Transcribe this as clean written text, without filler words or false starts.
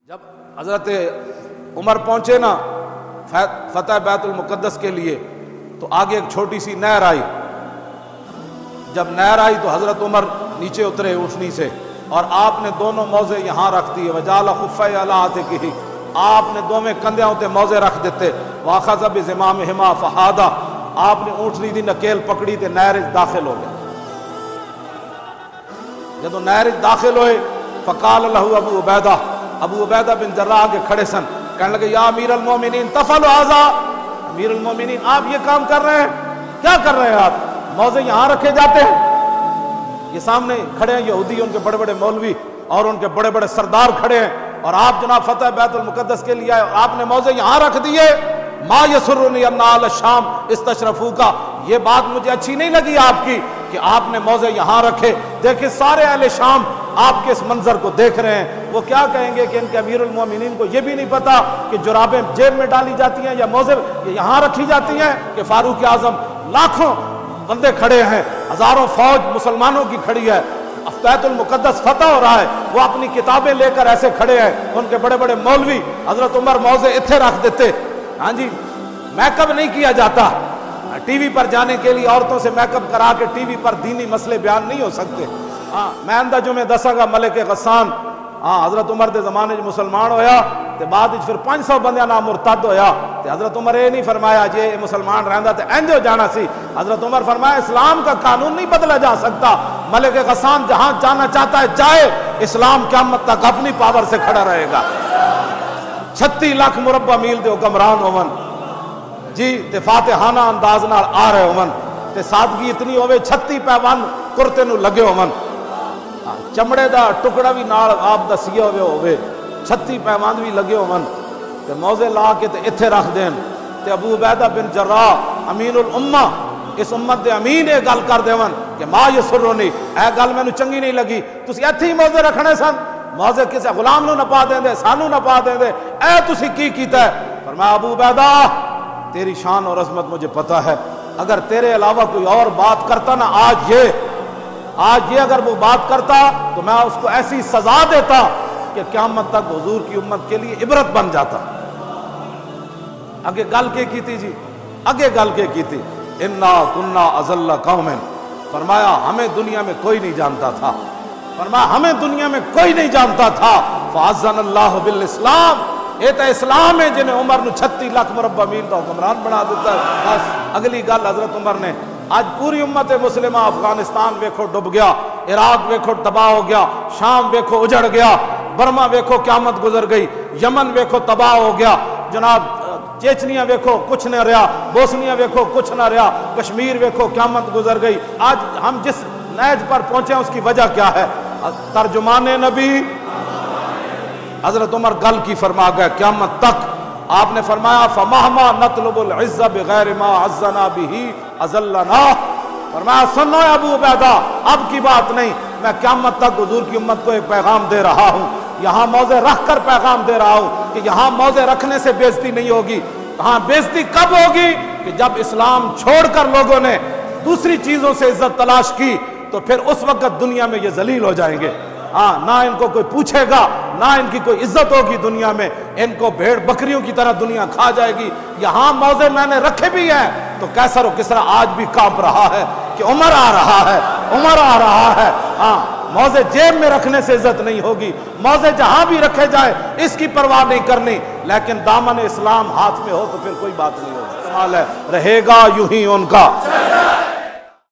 جب حضرت عمر پہنچے نا فتح بیت المقدس کے لیے تو آگے ایک چھوٹی سی نہر آئی. جب نہر آئی تو حضرت عمر نیچے اترے اونٹنی سے اور آپ نے دونوں موزے یہاں رکھ دیے. وجعل خفیہ علی عاتقہ، آپ نے دونوں کندھیاں تے موزے رکھ دیتے. واخذ بزمامہما فہادا، آپ نے اونٹنی دی نکیل پکڑی تے نہر داخل ہو گئے. جدو نہر داخل ہوئے فقال لہ ابو عبیدہ، ابو عبیدہ بن جراح آگے کھڑے سن، کہنے لگے یا امیر المومنین تفعل ھذا، امیر المومنین آپ یہ کام کر رہے ہیں، کیا کر رہے ہیں آپ؟ موزے یہاں رکھے جاتے ہیں. یہ سامنے کھڑے ہیں یہودی، ان کے بڑے بڑے مولوی اور ان کے بڑے بڑے سردار کھڑے ہیں، اور آپ جناب فتح بیت المقدس کے لیے آئے اور آپ نے موزے یہاں رکھ دیے. ما یسرنی ان اہل الشام استشرفوکا، یہ بات مجھے اچھی نہیں لگی آپ کی کہ آپ نے موزے یہاں رکھے. دیکھیں سارے اہل شام آپ کے اس منظر کو دیکھ رہے ہیں، وہ کیا کہیں گے کہ ان کے امیر المومنین کو یہ بھی نہیں پتا کہ جرابیں جیب میں ڈالی جاتی ہیں یا موزے یہاں رکھی جاتی ہیں. کہ فاروق اعظم لاکھوں بندے کھڑے ہیں، ہزاروں فوج مسلمانوں کی کھڑی ہے، بیت المقدس فتح ہو رہا ہے، وہ اپنی کتابیں لے کر ایسے کھڑے ہیں. ان کے بڑے بڑے مولوی حضرت عمر موزے اتھے رکھ دیتے. ہاں جی، میک اپ نہیں کیا جاتا ٹی وی پر جانے کے لیے، عورتوں سے میک اپ کرا کے ٹی وی پر دینی مسئلے بیان نہیں ہو سکتے. ہاں میں اندہ جمعے دساں گا ملک غسان حضرت عمر دے زمانے مسلمان ہویا تے بعد پھر 500 بندیاں نام مرتد ہویا تے حضرت عمر یہ نہیں فرمایا جی مسلمان رہندا تے انج ہو جانا سی. حضرت عمر فرمایا اسلام کا قانون نہیں بدلا جا سکتا، ملک غسان جہاں جانا چاہتا ہے جائے، اسلام قیامت تک اپنی پاور سے کھڑا رہے گا. 36 لاکھ مربع میل دے حکمران ہون جی تے فاتحانہ انداز نال آ رہے ہون تے سادگی اتنی ہوے 36 پیوان کرتے نو لگے ہون، چمڑے دا ٹکڑا بھی نال آپ دا سیا ہوئے 36 پیوان بھی لگے ہون تے موزے لا کے تے اتھے رکھ دین. تے ابو عبیدہ بن جراح امین الامہ اس امت دے امین یہ گل کر دیون کہ ما یسرنی، اے گل مینوں چنگی نہیں لگی، تسی ایتھے ہی موزے رکھنے سن، موزے کسے غلام نو نہ پا دیں دے، سانو نہ پا دیں دے، اے تسی کی کیتا ہے؟ فرمایا ابو عبیدہ تیری شان اور عظمت مجھے پتہ ہے، اگر تیرے علاوہ کوئی اور بات کرتا نا آج یہ اگر وہ بات کرتا تو میں اس کو ایسی سزا دیتا کہ قیامت تک حضور کی امت کے لیے عبرت بن جاتا. اگے گل کے کی تھی جی، اگے گل کے کی تھی انا کنا اذل قوم، فرمایا ہمیں دنیا میں کوئی نہیں جانتا تھا، فرمایا ہمیں دنیا میں کوئی نہیں جانتا تھا. فاذن اللہ بالاسلام، یہ تو اسلام ہے جنہیں عمر نو 36 لاکھ مربع میل کا حکمران بنا دیتا ہے. بس اگلی گل حضرت عمر نے، آج پوری امت مسلمہ افغانستان ویکھو ڈب گیا، عراق ویکھو تباہ ہو گیا، شام ویکھو اجڑ گیا، برما ویکھو قیامت گزر گئی، یمن ویکھو تباہ ہو گیا، جناب چیچنیا ویکھو کچھ نہ رہا، بوسنیا ویکھو کچھ نہ رہا، کشمیر ویکھو قیامت گزر گئی. آج ہم جس نیج پر پہنچے ہیں اس کی وجہ کیا ہے؟ ترجمان نبی حضرت عمر گل کی فرما گئے قیامت تک. آپ نے فرمایا فمہما نطلب العز بغیر ما عزنا به اذلنا، فرمایا سنو ابو عبیدہ اب کی بات نہیں، میں قیامت تک حضور کی امت کو ایک پیغام دے رہا ہوں، یہاں موزے رکھ کر پیغام دے رہا ہوں کہ یہاں موزے رکھنے سے بےزتی نہیں ہوگی. ہاں بےزتی کب ہوگی؟ کہ جب اسلام چھوڑ کر لوگوں نے دوسری چیزوں سے عزت تلاش کی تو پھر اس وقت دنیا میں یہ ذلیل ہو جائیں گے. ہاں نہ ان کو کوئی پوچھے گا، نہ ان کی کوئی عزت ہوگی دنیا میں، ان کو بھیڑ بکریوں کی طرح دنیا کھا جائے گی. یہاں موزے میں نے رکھے بھی ہیں تو کیسر و کسرا آج بھی کانپ رہا ہے کہ عمر آ رہا ہے، عمر آ رہا ہے. ہاں موزے جیب میں رکھنے سے عزت نہیں ہوگی، موزے جہاں بھی رکھے جائے اس کی پرواہ نہیں کرنی، لیکن دامن اسلام ہاتھ میں ہو تو پھر کوئی بات نہیں ہوگی. رہے گا یوں ہی ان کا